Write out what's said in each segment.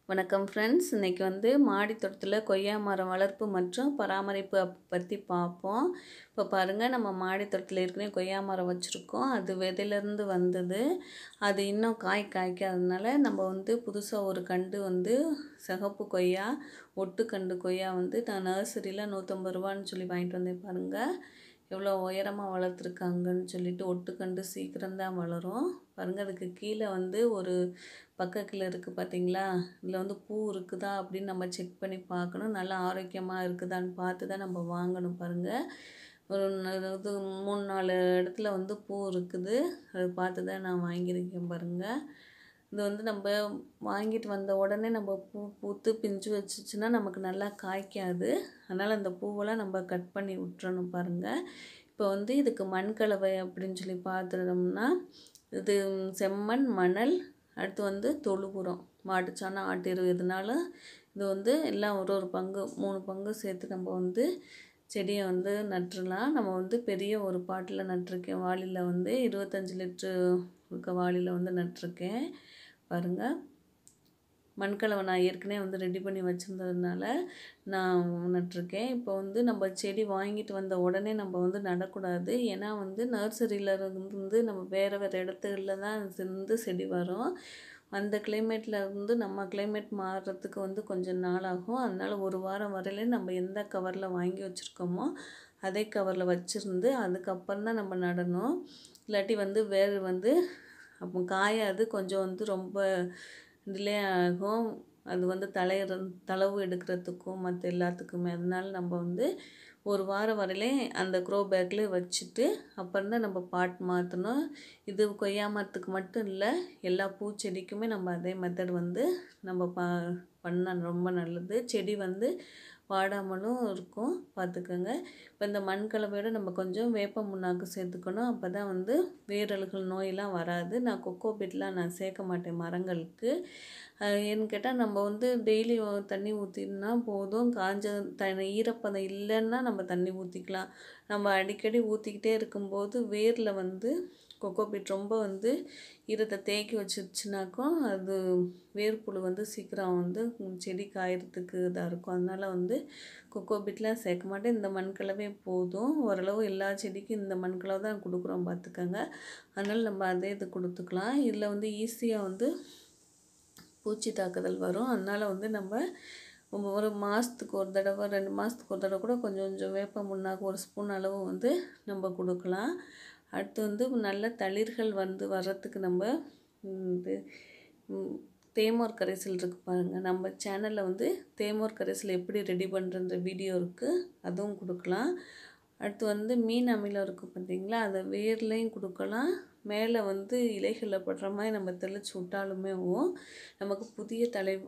வணக்கம் ஃப்ரெண்ட்ஸ். இன்றைக்கி வந்து மாடி தோட்டத்தில் கொய்யா மரம் வளர்ப்பு மற்றும் பராமரிப்பு பற்றி பார்ப்போம். இப்போ பாருங்கள், நம்ம மாடி தோட்டத்தில் ஏற்கனவே கொய்யா மரம் வச்சுருக்கோம். அது விதையிலேருந்து வந்தது. அது இன்னும் காய்க்காததுனால நம்ம வந்து புதுசாக ஒரு கண்டு வந்து சிகப்பு கொய்யா ஒட்டுக்கண்டு கொய்யா வந்து நான் நர்சரியில் 150 ரூபான்னு சொல்லி வாங்கிட்டு வந்தேன். பாருங்கள் எவ்வளோ உயரமாக வளர்த்துருக்காங்கன்னு சொல்லிட்டு. ஒட்டுக்கண்டு சீக்கிரம்தான் வளரும். பாருங்கள், அதுக்கு கீழே வந்து ஒரு பக்கத்தில் இருக்குது பார்த்தீங்களா? இதில் வந்து பூ இருக்குதா அப்படின்னு நம்ம செக் பண்ணி பார்க்கணும். நல்லா ஆரோக்கியமாக இருக்குதான்னு பார்த்து தான் நம்ம வாங்கணும். பாருங்கள், ஒரு இது 3-4 இடத்துல வந்து பூ இருக்குது. அது பார்த்து தான் நான் வாங்கியிருக்கேன். பாருங்கள், இது வந்து நம்ம வாங்கிட்டு வந்த உடனே நம்ம பூத்து பிஞ்சு வச்சுச்சுன்னா நமக்கு நல்லா காய்க்காது. அதனால் அந்த பூவெல்லாம் நம்ம கட் பண்ணி விட்டுறணும். பாருங்கள், இப்போ வந்து இதுக்கு மண் கலவை அப்படின்னு சொல்லி பார்த்துட்டோம்னா, இது செம்மண், மணல், அடுத்து வந்து தொழு உரம், மாட்டுச்சாணம், ஆட்டு எரு, எதுனாலும் இது வந்து எல்லாம் ஒரு பங்கு 3 பங்கு சேர்த்து நம்ம வந்து செடியை வந்து நட்டுடலாம். நம்ம வந்து பெரிய ஒரு பாட்டில் நட்டிருக்கேன். வாளியில் வந்து 25 லிட்ரு இருக்க வாளியில் வந்து நட்டிருக்கேன். பாருங்கள், மண்கலவை நான் ஏற்கனவே வந்து ரெடி பண்ணி வச்சுருந்ததுனால நான் நட்டிருக்கேன். இப்போ வந்து நம்ம செடி வாங்கிட்டு வந்த உடனே நம்ம வந்து நடக்கூடாது. ஏன்னா வந்து நர்சரியில் இருந்து நம்ம வேறு இடத்துல தான் இருந்து செடி வரும். அந்த கிளைமேட்டில் இருந்து நம்ம கிளைமேட் மாறுறதுக்கு வந்து கொஞ்சம் நாள் ஆகும். அதனால் ஒரு வாரம் வரையிலே நம்ம எந்த கவரில் வாங்கி வச்சுருக்கோமோ அதே கவரில் வச்சுருந்து அதுக்கப்புறம் தான் நம்ம நடணும். இல்லாட்டி வந்து வேறு வந்து அப்போ காயாது, கொஞ்சம் வந்து ரொம்ப டிலே ஆகும். அது வந்து தளவு எடுக்கிறதுக்கும் மற்ற எல்லாத்துக்குமே. அதனால நம்ம வந்து ஒரு வாரம் வரையிலே அந்த க்ரோ பேக்கில் வச்சுட்டு அப்புறம் தான் நம்ம பாட் மாற்றணும். இது கொய்யா மரத்துக்கு மட்டும் இல்லை, எல்லா பூச்செடிக்குமே நம்ம அதே மெத்தட் வந்து நம்ம பண்ணால் ரொம்ப நல்லது. செடி வந்து வாடாமலும் இருக்கும். பார்த்துக்கோங்க. இப்போ இந்த மண் கலவையோட நம்ம கொஞ்சம் வேப்ப முன்னாக்கு சேர்த்துக்கணும். அப்போ தான் வந்து வேரல்கள் நோயெல்லாம் வராது. நான் கொக்கோ பீட்லாம் நான் சேர்க்க மாட்டேன் மரங்களுக்கு. ஏன்னு கேட்டால் நம்ம வந்து டெய்லி தண்ணி ஊற்றினா போதும். காஞ்ச ஈரப்பதம் இல்லைன்னா நம்ம தண்ணி ஊற்றிக்கலாம். நம்ம அடிக்கடி ஊற்றிக்கிட்டே இருக்கும்போது வேரில் வந்து கொக்கோ பீட் ரொம்ப வந்து ஈரத்தை தேக்கி வச்சிருச்சுனாக்கும் அது வேர்ப்புழு வந்து சீக்கிரம் வந்து செடி காயறதுக்கு இதாக இருக்கும். அதனால் வந்து கொக்கோ பீட்லாம் சேர்க்க மாட்டேன். இந்த மண்கலவே போதும். ஓரளவு எல்லா செடிக்கும் இந்த மண்கலவை தான் கொடுக்குறோம். பார்த்துக்கோங்க. அதனால் நம்ம அதே இது கொடுத்துக்கலாம். இதில் வந்து ஈஸியாக வந்து பூச்சி தாக்குதல் வரும். அதனால் வந்து நம்ம ஒரு மாதத்துக்கு ஒரு தடவை 2 மாதத்துக்கு ஒரு தடவை கூட கொஞ்சம் கொஞ்சம் வேப்ப முன்னாக்கு 1 ஸ்பூன் அளவு வந்து நம்ம கொடுக்கலாம். அடுத்து வந்து நல்ல தளிர்கள் வந்து வர்றதுக்கு நம்ம இது தேமோர் கரைசல் இருக்குது பாருங்கள். நம்ம சேனலில் வந்து தேமோர் கரைசல் எப்படி ரெடி பண்ணுறன்ற வீடியோ இருக்குது, அதுவும் கொடுக்கலாம். அடுத்து வந்து மீன் அமிலம் இருக்குது பார்த்தீங்களா, அதை வேர்லேயும் கொடுக்கலாம். மேலே வந்து இலைகளில் படுற மாதிரி நம்ம தெளித்து விட்டாலுமே நமக்கு புதிய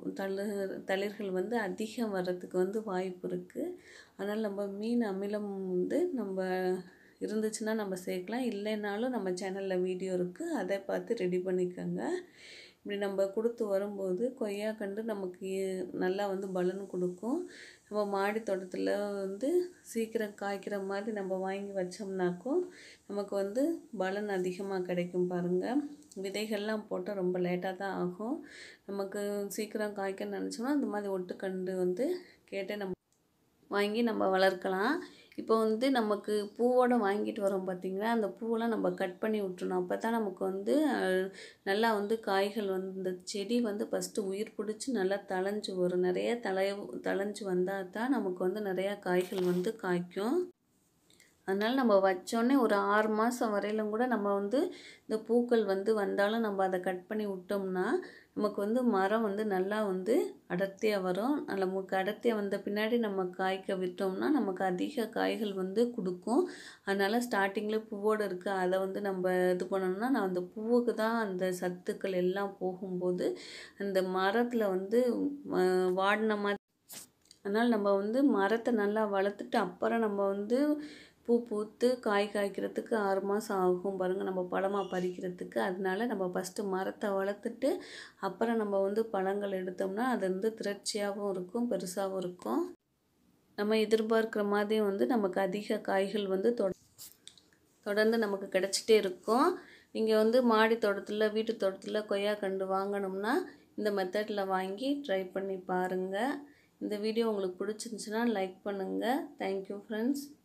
தளிர்கள் வந்து அதிகம் வர்றதுக்கு வந்து வாய்ப்பு இருக்குது. அதனால் நம்ம மீன் அமிலம் வந்து நம்ம இருந்துச்சுன்னா நம்ம சேர்க்கலாம். இல்லைனாலும் நம்ம சேனலில் வீடியோ இருக்குது, அதை பார்த்து ரெடி பண்ணிக்கோங்க. இப்படி நம்ம கொடுத்து வரும்போது கொய்யா கண்டு நமக்கு நல்லா வந்து பலன் கொடுக்கும். நம்ம மாடி தோட்டத்தில் வந்து சீக்கிரம் காய்க்கிற மாதிரி நம்ம வாங்கி வச்சோம்னாக்கும் நமக்கு வந்து பலன் அதிகமாக கிடைக்கும். பாருங்கள், விதைகள்லாம் போட்டால் ரொம்ப லேட்டாக தான் ஆகும். நமக்கு சீக்கிரம் காய்க்கணும்னு நினச்சோம்னா அந்த மாதிரி ஒட்டுக்கண்டு வந்து கேட்டே நம்ம வாங்கி நம்ம வளர்க்கலாம். இப்போ வந்து நமக்கு பூவோடு வாங்கிட்டு வரோம் பார்த்திங்களா, அந்த பூவெல்லாம் நம்ம கட் பண்ணி விட்டுறணும். அப்போ தான் நமக்கு வந்து நல்லா வந்து காய்கள் வந்து இந்த செடி வந்து ஃபஸ்ட்டு உயிர் பிடிச்சி நல்லா தழைஞ்சு வரும். நிறைய தழைஞ்சு வந்தால் தான் நமக்கு வந்து நிறையா காய்கள் வந்து காய்க்கும். அதனால் நம்ம வச்சோன்னே ஒரு 6 மாதம் வரையிலும் கூட நம்ம வந்து இந்த பூக்கள் வந்து வந்தாலும் நம்ம அதை கட் பண்ணி விட்டோம்னா நமக்கு வந்து மரம் வந்து நல்லா வந்து அடர்த்தியாக வரும். நமக்கு அடர்த்தியாக வந்த பின்னாடி நம்ம காய்க்க விட்டோம்னா நமக்கு அதிக காய்கள் வந்து கொடுக்கும். அதனால் ஸ்டார்டிங்கில் பூவோடு இருக்குது, அதை வந்து நம்ம இது பண்ணணும்னா நான் அந்த பூவுக்கு தான் அந்த சத்துக்கள் எல்லாம் போகும்போது அந்த மரத்தில் வந்து வாடின மாதிரி. அதனால் நம்ம வந்து மரத்தை நல்லா வளர்த்துட்டு அப்புறம் நம்ம வந்து பூ பூத்து காய்க்கிறதுக்கு 6 மாதம் ஆகும். பாருங்கள், நம்ம பழமாக பறிக்கிறதுக்கு. அதனால நம்ம ஃபஸ்ட்டு மரத்தை வளர்த்துட்டு அப்புறம் நம்ம வந்து பழங்கள் எடுத்தோம்னா அது வந்து திரட்சியாகவும் இருக்கும், பெருசாகவும் இருக்கும். நம்ம எதிர்பார்க்குற மாதிரி வந்து நமக்கு அதிக காய்கள் வந்து தொடர்ந்து நமக்கு கிடச்சிட்டே இருக்கும். நீங்கள் வந்து மாடி தோட்டத்தில் வீட்டு தோட்டத்தில் கொய்யா கண்டு வாங்கணும்னா இந்த மெத்தடில் வாங்கி ட்ரை பண்ணி பாருங்கள். இந்த வீடியோ உங்களுக்கு பிடிச்சிருந்துச்சுன்னா லைக் பண்ணுங்கள். Thank you friends.